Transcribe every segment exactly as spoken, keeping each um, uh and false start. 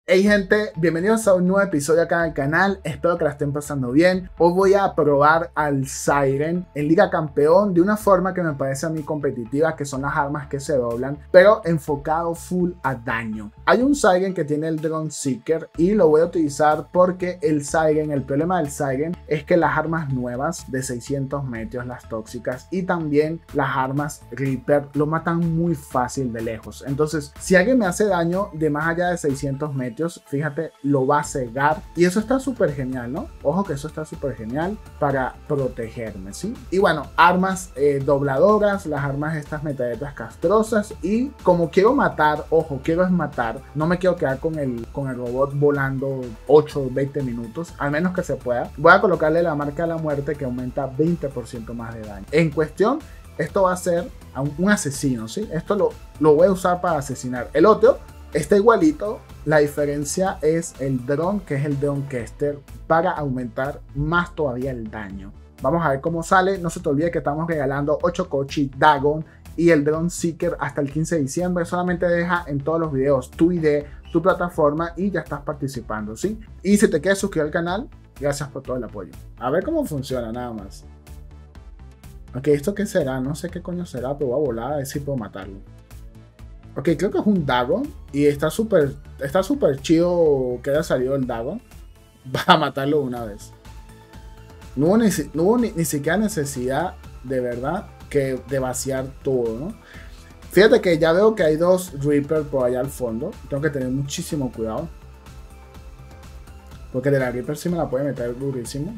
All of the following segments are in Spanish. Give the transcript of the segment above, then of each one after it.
Hey gente, bienvenidos a un nuevo episodio acá en el canal, espero que la estén pasando bien. Hoy voy a probar al Siren en Liga Campeón de una forma que me parece a mí competitiva, que son las armas que se doblan, pero enfocado full a daño. Hay un Siren que tiene el Drone Seeker y lo voy a utilizar porque el Siren, el problema del Siren es que las armas nuevas de seiscientos metros, las tóxicas y también las armas Reaper lo matan muy fácil de lejos. Entonces, si alguien me hace daño de más allá de seiscientos metros, fíjate, lo va a cegar y eso está súper genial, ¿no? Ojo que eso está súper genial para protegerme, ¿sí? Y bueno, armas eh, dobladoras, las armas estas metralletas castrosas, y como quiero matar, ojo, quiero es matar, no me quiero quedar con el, con el robot volando ocho o veinte minutos, al menos que se pueda. Voy a colocarle la marca de la muerte que aumenta veinte por ciento más de daño. En cuestión, esto va a ser un, un asesino, ¿sí? Esto lo, lo voy a usar para asesinar. El otro está igualito, la diferencia es el drone, que es el drone caster, para aumentar más todavía el daño. Vamos a ver cómo sale. No se te olvide que estamos regalando ocho Kochi Dagon y el Drone Seeker hasta el quince de diciembre. Solamente deja en todos los videos tu I D, tu plataforma y ya estás participando, ¿sí? Y si te quieres suscribir al canal, gracias por todo el apoyo. A ver cómo funciona nada más. Ok, ¿esto qué será? No sé qué coño será, pero voy a volar a ver si puedo matarlo. Ok, creo que es un Dagon y está súper está súper chido que haya salido el Dagon. Va a matarlo una vez. No hubo, ni, no hubo ni, ni siquiera necesidad de verdad que de vaciar todo, ¿no? Fíjate que ya veo que hay dos Reaper por allá al fondo. Tengo que tener muchísimo cuidado. Porque de la Reaper sí me la puede meter durísimo.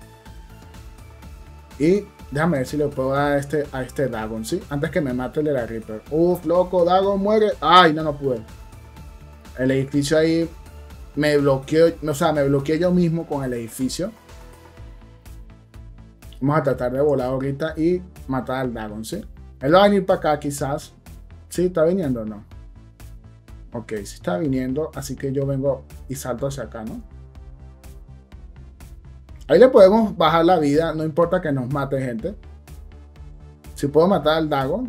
Y déjame ver si le puedo dar a este, a este Dagon, ¿sí? Antes que me mate el de la Reaper. Uf, loco, Dagon muere. Ay, no, no pude. El edificio ahí me bloqueó. O sea, me bloqueé yo mismo con el edificio. Vamos a tratar de volar ahorita y matar al Dagon, ¿sí? Él va a venir para acá quizás. ¿Sí? ¿Está viniendo o no? Ok, sí está viniendo. Así que yo vengo y salto hacia acá, ¿no? Ahí le podemos bajar la vida, no importa que nos mate gente. Si puedo matar al Dagon.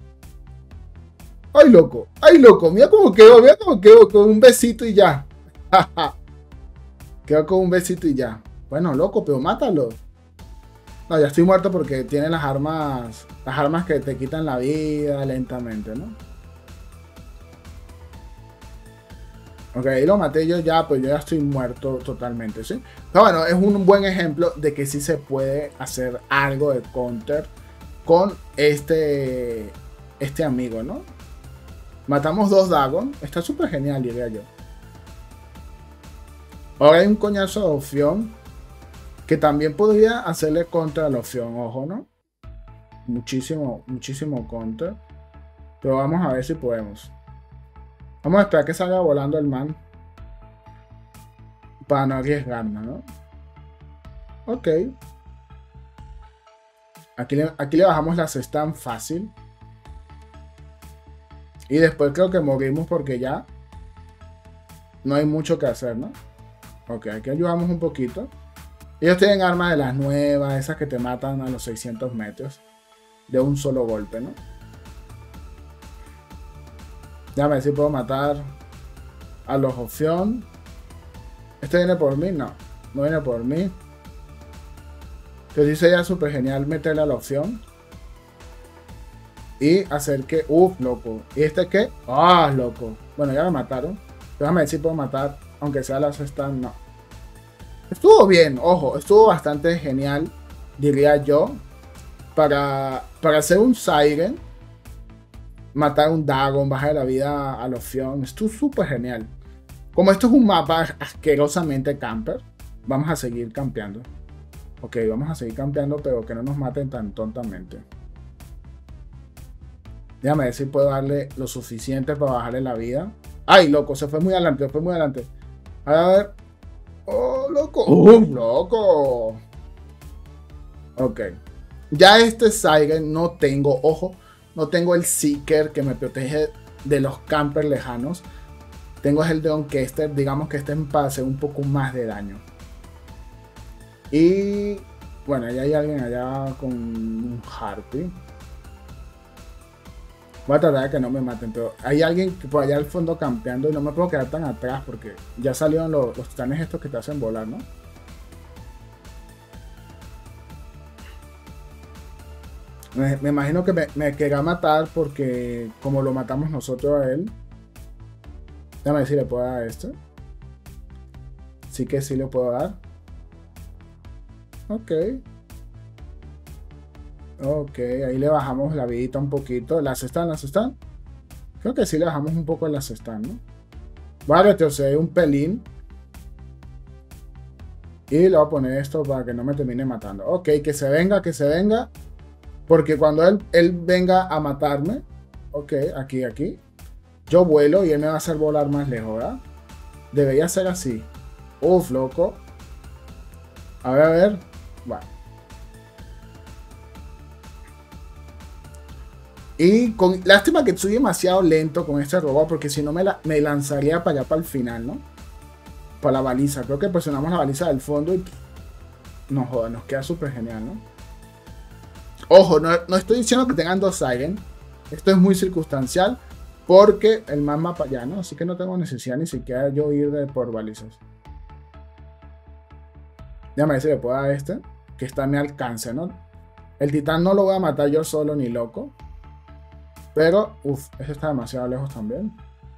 ¡Ay, loco! ¡Ay, loco! Mira cómo quedó, mira cómo quedó, con un besito y ya. Quedó con un besito y ya. Bueno, loco, pero mátalo. No, ya estoy muerto porque tiene las armas, las armas que te quitan la vida lentamente, ¿no? Ok, ahí lo maté yo ya, pues yo ya estoy muerto totalmente, ¿sí? Pero bueno, es un buen ejemplo de que sí se puede hacer algo de counter con este, este amigo, ¿no? Matamos dos Dagon, está súper genial, diría yo. Ahora hay un coñazo de opción que también podría hacerle contra a la opción, ojo, ¿no? Muchísimo, muchísimo counter. Pero vamos a ver si podemos. Vamos a esperar que salga volando el man. Para no arriesgarnos, ¿no? Ok. Aquí le, aquí le bajamos las stun fácil. Y después creo que morimos porque ya no hay mucho que hacer, ¿no? Ok, aquí ayudamos un poquito. Ellos tienen armas de las nuevas, esas que te matan a los seiscientos metros. De un solo golpe, ¿no? Déjame ver si puedo matar a los opción. ¿Este viene por mí? No, no viene por mí. Pero sí sería súper genial meterle a la opción. Y hacer que... Uf, loco. ¿Y este qué? Ah, loco. Bueno, ya me mataron. Déjame ver si puedo matar. Aunque sea las están. No. Estuvo bien, ojo. Estuvo bastante genial. Diría yo. Para, para hacer un Siren. Matar un Dagon, bajar la vida a la opción. Esto es súper genial. Como esto es un mapa asquerosamente camper, vamos a seguir campeando. Ok, vamos a seguir campeando, pero que no nos maten tan tontamente. Déjame ver si puedo darle lo suficiente para bajarle la vida. ¡Ay, loco! Se fue muy adelante, se fue muy adelante. A ver, a ver. ¡Oh, loco! ¡Oh, loco! Ok. Ya este Siren no tengo, ojo, no tengo el Seeker que me protege de los campers lejanos. Tengo el Drone Caster, digamos que este es para hacer un poco más de daño. Y bueno, ya hay alguien allá con un Harpy. Voy a tratar de que no me maten, pero hay alguien que por allá al fondo campeando y no me puedo quedar tan atrás porque ya salieron los, los titanes estos que te hacen volar, ¿no? Me, me imagino que me, me querrá matar porque como lo matamos nosotros a él. Déjame ver si le puedo dar a este. Sí que sí le puedo dar. Ok. Ok, ahí le bajamos la vidita un poquito. ¿Las están? ¿Las están? Creo que sí le bajamos un poco las están, ¿no? Voy a retroceder un pelín. Y le voy a poner esto para que no me termine matando. Ok, que se venga, que se venga. Porque cuando él, él venga a matarme. Ok, aquí, aquí. Yo vuelo y él me va a hacer volar más lejos, ¿verdad? Debería ser así. Uf, loco. A ver, a ver. Bueno. Y con, lástima que soy demasiado lento con este robot, porque si no me, la, me lanzaría para allá para el final, ¿no? Para la baliza. Creo que presionamos la baliza del fondo y... No joda, nos queda súper genial, ¿no? Ojo, no, no estoy diciendo que tengan dos Siren. Esto es muy circunstancial, porque el man va para allá, ¿no? Así que no tengo necesidad ni siquiera yo ir de por balizas. Déjame ver si le puedo dar a este, que está a mi alcance, ¿no? El titán no lo voy a matar yo solo ni loco. Pero, uff, ese está demasiado lejos también.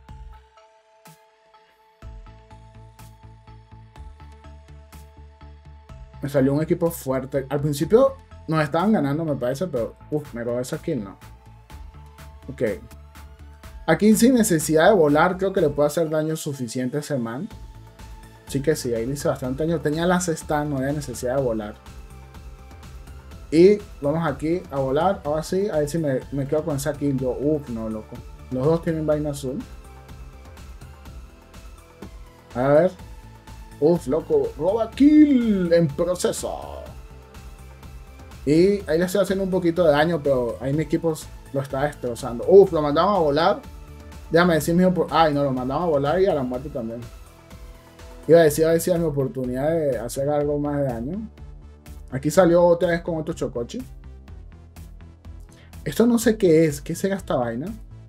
Me salió un equipo fuerte. Al principio nos estaban ganando, me parece, pero uff, me robó esa kill, ¿no? Ok. Aquí sin necesidad de volar, creo que le puedo hacer daño suficiente a ese man. Sí que sí, ahí le hice bastante daño. Tenía las stun, no había necesidad de volar. Y vamos aquí a volar. Ahora sí, a ver si me, me quedo con esa kill. Yo, uff, no, loco. Los dos tienen vaina azul. A ver. Uff, loco. Roba kill en proceso. Y ahí le estoy haciendo un poquito de daño, pero ahí mi equipo lo está destrozando. Uff, lo mandamos a volar. Déjame decir mi oportunidad. Ay, no, lo mandamos a volar y a la muerte también. Iba a decir a ver si era mi oportunidad de hacer algo más de daño. Aquí salió otra vez con otro chocochi. Esto no sé qué es. ¿Qué será esta vaina?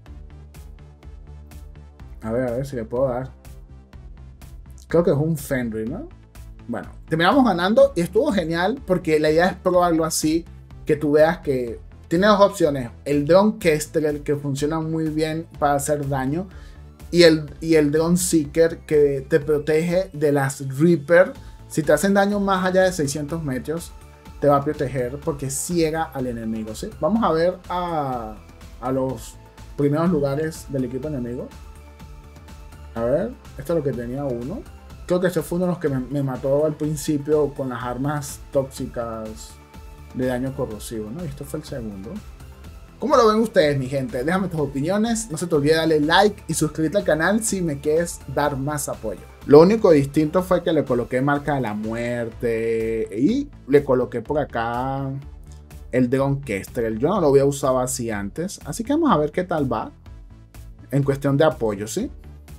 A ver, a ver si le puedo dar. Creo que es un Fenrir, ¿no? Bueno, terminamos ganando y estuvo genial porque la idea es probarlo así. Que tú veas que tiene dos opciones. El Drone Kestrel, que funciona muy bien para hacer daño. Y el, y el Drone Seeker, que te protege de las Reaper. Si te hacen daño más allá de seiscientos metros, te va a proteger porque ciega al enemigo, ¿sí? Vamos a ver a, a los primeros lugares del equipo enemigo. A ver, esto es lo que tenía uno. Creo que ese fue uno de los que me, me mató al principio con las armas tóxicas de daño corrosivo, ¿no? Y esto fue el segundo. ¿Cómo lo ven ustedes, mi gente? Déjame tus opiniones. No se te olvide darle like y suscribirte al canal si me quieres dar más apoyo. Lo único distinto fue que le coloqué marca de la muerte y le coloqué por acá el Drone Kestrel. Yo no lo había usado así antes, así que vamos a ver qué tal va en cuestión de apoyo, ¿sí?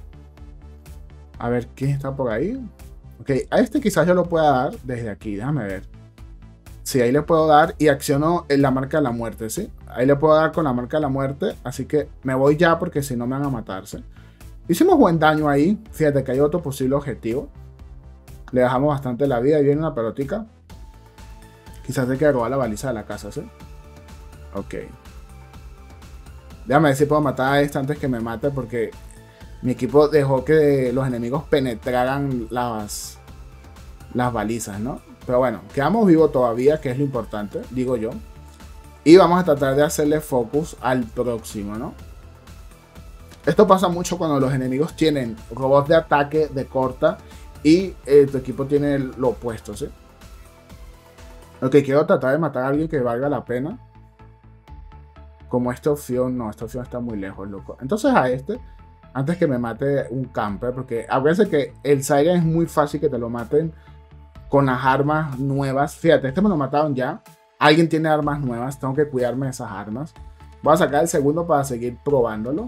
A ver quién está por ahí. Ok, a este quizás yo lo pueda dar desde aquí, déjame ver. Sí, ahí le puedo dar y acciono en la marca de la muerte, ¿sí? Ahí le puedo dar con la marca de la muerte, así que me voy ya porque si no me van a matarse. Hicimos buen daño ahí, fíjate que hay otro posible objetivo. Le dejamos bastante la vida y viene una pelotica. Quizás hay que robar la baliza de la casa, ¿sí? Ok. Déjame ver si puedo matar a este antes que me mate porque mi equipo dejó que los enemigos penetraran las, las balizas, ¿no? Pero bueno, quedamos vivos todavía, que es lo importante, digo yo. Y vamos a tratar de hacerle focus al próximo, ¿no? Esto pasa mucho cuando los enemigos tienen robots de ataque de corta y eh, tu equipo tiene lo opuesto, ¿sí? Ok, quiero tratar de matar a alguien que valga la pena. Como esta opción, no, esta opción está muy lejos, loco. Entonces a este, antes que me mate un camper, porque acuérdense que el Siren es muy fácil que te lo maten con las armas nuevas. Fíjate, este me lo mataron ya. Alguien tiene armas nuevas, tengo que cuidarme de esas armas. Voy a sacar el segundo para seguir probándolo.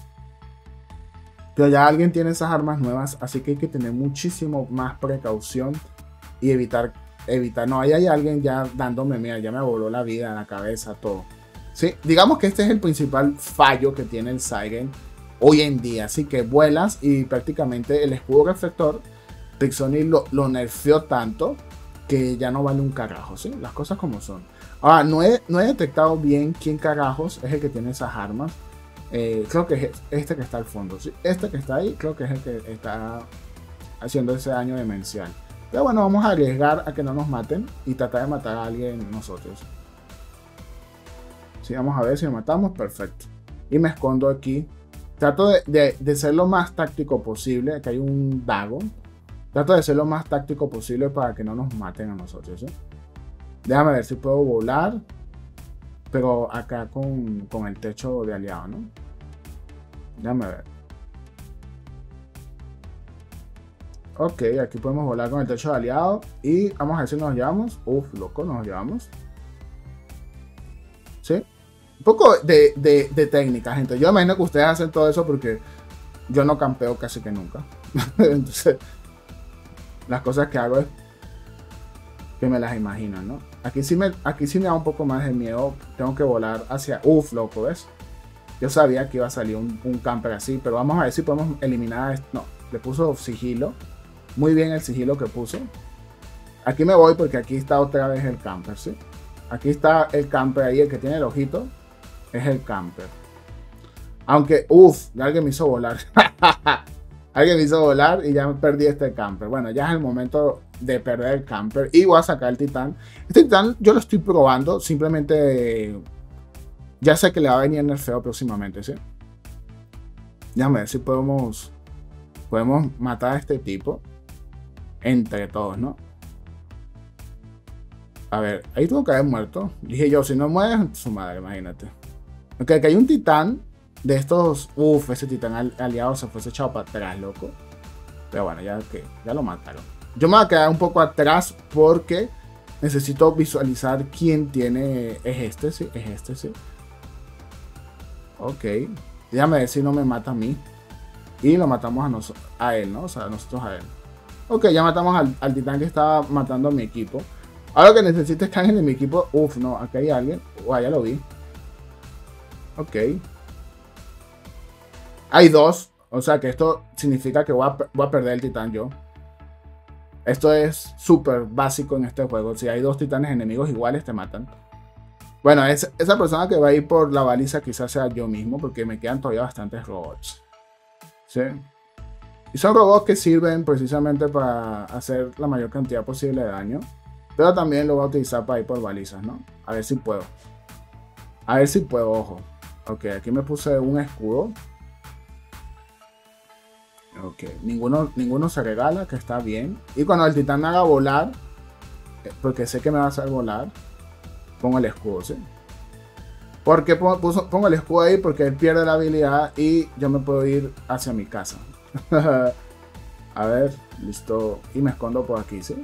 Pero ya alguien tiene esas armas nuevas, así que hay que tener muchísimo más precaución y evitar, evitar. No, ahí hay alguien ya dándome, mira, ya me voló la vida, la cabeza, todo. ¿sí? Digamos que este es el principal fallo que tiene el Siren hoy en día. Así que vuelas y prácticamente el escudo reflector Tixoni lo, lo nerfeó tanto que ya no vale un carajo, ¿sí? Las cosas como son. Ahora, no he, no he detectado bien quién carajos es el que tiene esas armas. Eh, creo que es este que está al fondo, ¿sí? Este que está ahí creo que es el que está haciendo ese daño demencial. Pero bueno, vamos a arriesgar a que no nos maten y tratar de matar a alguien nosotros. Sí, vamos a ver si lo matamos, perfecto. Y me escondo aquí. Trato de, de, de ser lo más táctico posible. Aquí hay un dago. Trato de ser lo más táctico posible para que no nos maten a nosotros, ¿sí? Déjame ver si puedo volar. Pero acá con, con el techo de aliado, ¿no? Déjame ver. Ok, aquí podemos volar con el techo de aliado. Y vamos a ver si nos llevamos. Uf, loco, nos llevamos. ¿Sí? Un poco de, de, de técnica, gente. Yo imagino que ustedes hacen todo eso porque yo no campeo casi que nunca. Entonces, las cosas que hago es que me las imagino, ¿no? Aquí sí, me, aquí sí me da un poco más de miedo. Tengo que volar hacia... Uf, loco, ¿ves? Yo sabía que iba a salir un, un camper así, pero vamos a ver si podemos eliminar esto. No, le puso sigilo. Muy bien el sigilo que puso. Aquí me voy porque aquí está otra vez el camper, ¿sí? Aquí está el camper ahí, el que tiene el ojito. Es el camper. Aunque, uff, alguien me hizo volar. Alguien me hizo volar y ya me perdí este camper. Bueno, ya es el momento de perder el camper. Y voy a sacar el titán. Este titán yo lo estoy probando. Simplemente ya sé que le va a venir nerfeo próximamente, ¿sí? Déjame ver si podemos, podemos matar a este tipo. Entre todos, ¿no? A ver, ahí tuvo que haber muerto. Dije yo, si no muere, su madre, imagínate. Ok, que hay un titán de estos. Uff, ese titán al, aliado se fue echado para atrás, loco. Pero bueno, ya que ya lo mataron. Yo me voy a quedar un poco atrás porque necesito visualizar quién tiene. Es este, sí, es este, sí. Ok. Déjame ver si no me mata a mí. Y lo matamos a, nos a él, ¿no? O sea, nosotros a él. Ok, ya matamos al, al titán que estaba matando a mi equipo. Ahora lo que necesito es que alguien de mi equipo. Uf, no, acá hay alguien. Uah, ya lo vi. Ok. Hay dos. O sea que esto significa que voy a, voy a perder el titán yo. Esto es súper básico en este juego. Si hay dos titanes enemigos iguales, te matan. Bueno, es, esa persona que va a ir por la baliza quizás sea yo mismo. Porque me quedan todavía bastantes robots. ¿Sí? Y son robots que sirven precisamente para hacer la mayor cantidad posible de daño. Pero también lo voy a utilizar para ir por balizas, ¿no? A ver si puedo. A ver si puedo, ojo. Ok, aquí me puse un escudo. Ok, ninguno, ninguno se regala, que está bien. Y cuando el titán me haga volar, porque sé que me va a hacer volar, pongo el escudo, ¿sí? ¿Por qué pongo, puso, pongo el escudo ahí? Porque él pierde la habilidad y yo me puedo ir hacia mi casa. A ver, listo. Y me escondo por aquí, ¿sí?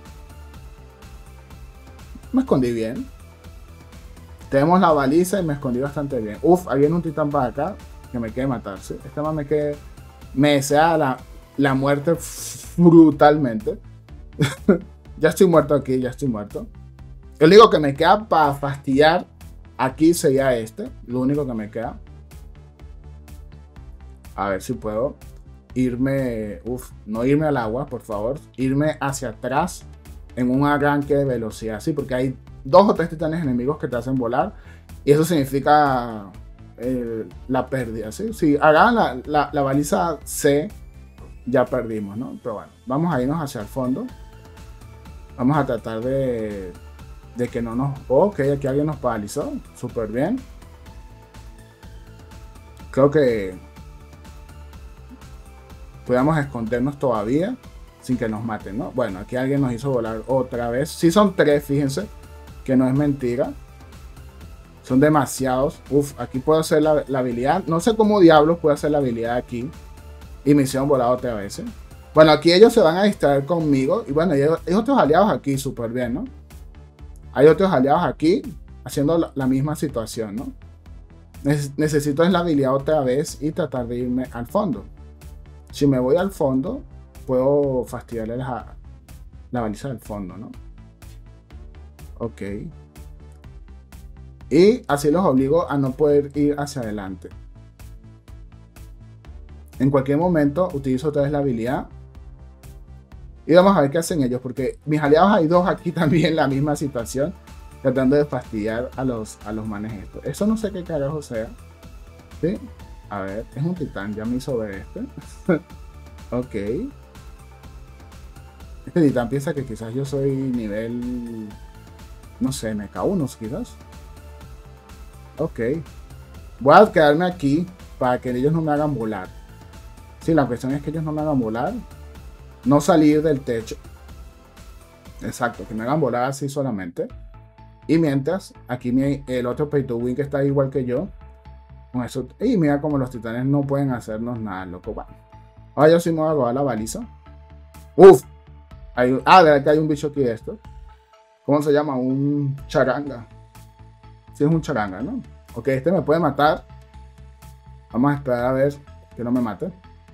Me escondí bien. Tenemos la baliza y me escondí bastante bien. Uf, ahí viene un titán para acá que me quiere matar, ¿sí? Este más me quiere... Me desea la, la muerte brutalmente. Ya estoy muerto aquí, ya estoy muerto. Lo único que me queda para fastidiar aquí sería este. Lo único que me queda. A ver si puedo irme... Uf, no irme al agua, por favor. Irme hacia atrás en un arranque de velocidad. Sí, porque hay dos o tres titanes enemigos que te hacen volar. Y eso significa... Eh, la pérdida, ¿sí? Si hagan la, la, la baliza C, ya perdimos, ¿no? Pero bueno, vamos a irnos hacia el fondo. Vamos a tratar de, de que no nos... Oh, ok, aquí alguien nos paralizó. Súper bien. Creo que podemos escondernos todavía sin que nos maten, ¿no? Bueno, aquí alguien nos hizo volar otra vez. Sí son tres, fíjense, que no es mentira. Son demasiados. Uf, aquí puedo hacer la, la habilidad. No sé cómo diablos puedo hacer la habilidad aquí. Y me hicieron volar otra vez, ¿eh? Bueno, aquí ellos se van a distraer conmigo. Y bueno, hay, hay otros aliados aquí, súper bien, ¿no? Hay otros aliados aquí haciendo la, la misma situación, ¿no? Neces necesito es la habilidad otra vez y tratar de irme al fondo. Si me voy al fondo, puedo fastidiarle la, la baliza del fondo, ¿no? Ok. Y así los obligo a no poder ir hacia adelante. En cualquier momento utilizo otra vez la habilidad. Y vamos a ver qué hacen ellos, porque mis aliados hay dos aquí también en la misma situación, tratando de fastidiar a los, a los manes estos. Eso no sé qué carajo sea. ¿Sí? A ver, es un titán, ya me hizo ver este. Ok. Este titán piensa que quizás yo soy nivel, no sé, M K uno quizás. Ok. Voy a quedarme aquí para que ellos no me hagan volar. Sí, la cuestión es que ellos no me hagan volar. No salir del techo. Exacto, que me hagan volar así solamente. Y mientras, aquí mi, el otro pay to win que está igual que yo. Con eso. Y mira como los titanes no pueden hacernos nada, loco. Bueno. Ahora yo sí me voy a robar la baliza. Uf. Hay, ah, de que hay un bicho aquí de esto. ¿Cómo se llama? Un charanga. Sí, es un charanga, ¿no? Ok, este me puede matar. Vamos a esperar a ver que no me mate.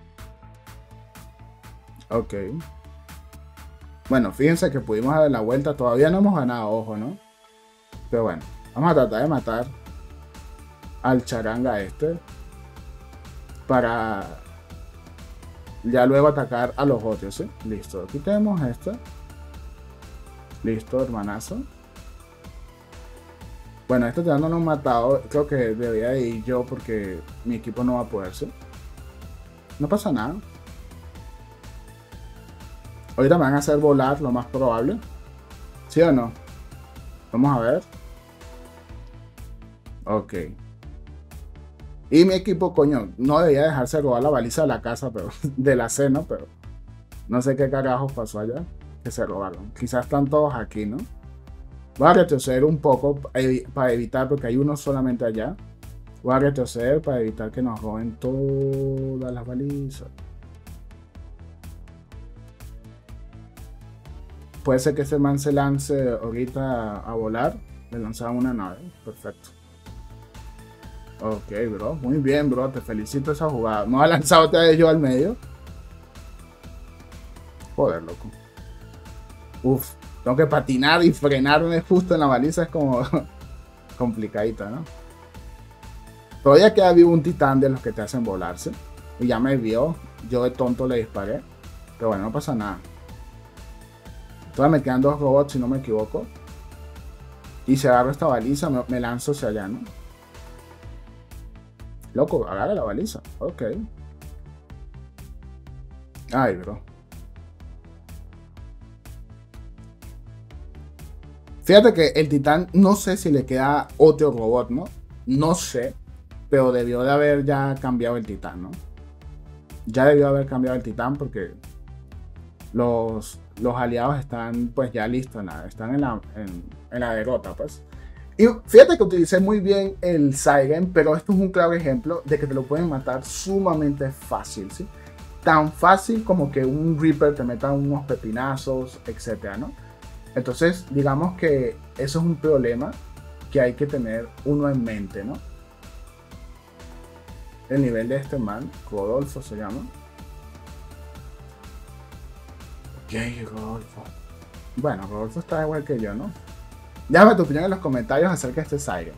Ok. Bueno, fíjense que pudimos dar la vuelta. Todavía no hemos ganado, ojo, ¿no? Pero bueno, vamos a tratar de matar al charanga este. Para ya luego atacar a los otros, ¿sí? Listo, aquí tenemos este. Listo, hermanazo. Bueno, este ya no lo han matado. Creo que debería de ir yo porque mi equipo no va a poder, ¿sí? No pasa nada. Ahorita me van a hacer volar, lo más probable. ¿Sí o no? Vamos a ver. Ok. Y mi equipo, coño, no debía dejarse robar la baliza de la casa, pero de la cena, pero no sé qué carajos pasó allá, que se robaron. Quizás están todos aquí, ¿no? Voy a retroceder un poco para evitar, porque hay uno solamente allá. Voy a retroceder para evitar que nos roben todas las balizas. Puede ser que ese man se lance ahorita a volar. Le lanzaron una nave. Perfecto. Ok, bro. Muy bien, bro. Te felicito esa jugada. No ha lanzado otra vez yo al medio. Joder, loco. Uf. Tengo que patinar y frenarme justo en la baliza. Es como complicadita, ¿no? Todavía queda vivo un titán de los que te hacen volarse. Y ya me vio. Yo de tonto le disparé. Pero bueno, no pasa nada. Todavía me quedan dos robots si no me equivoco. Y si agarro esta baliza me, me lanzo hacia allá, ¿no? Loco, agarra la baliza. Ok. Ay, bro. Fíjate que el titán, no sé si le queda otro robot, ¿no? No sé. Pero debió de haber ya cambiado el titán, ¿no? Ya debió haber cambiado el titán porque los, los aliados están pues ya listos. En la, están en la, en, en la derrota, pues. Y fíjate que utilicé muy bien el Siren, pero esto es un claro ejemplo de que te lo pueden matar sumamente fácil, ¿sí? Tan fácil como que un Reaper te meta unos pepinazos, etcétera, ¿no? Entonces, digamos que eso es un problema que hay que tener uno en mente, ¿no? El nivel de este man, Rodolfo se llama. Ok, Rodolfo. Bueno, Rodolfo está igual que yo, ¿no? Déjame tu opinión en los comentarios acerca de este Siren.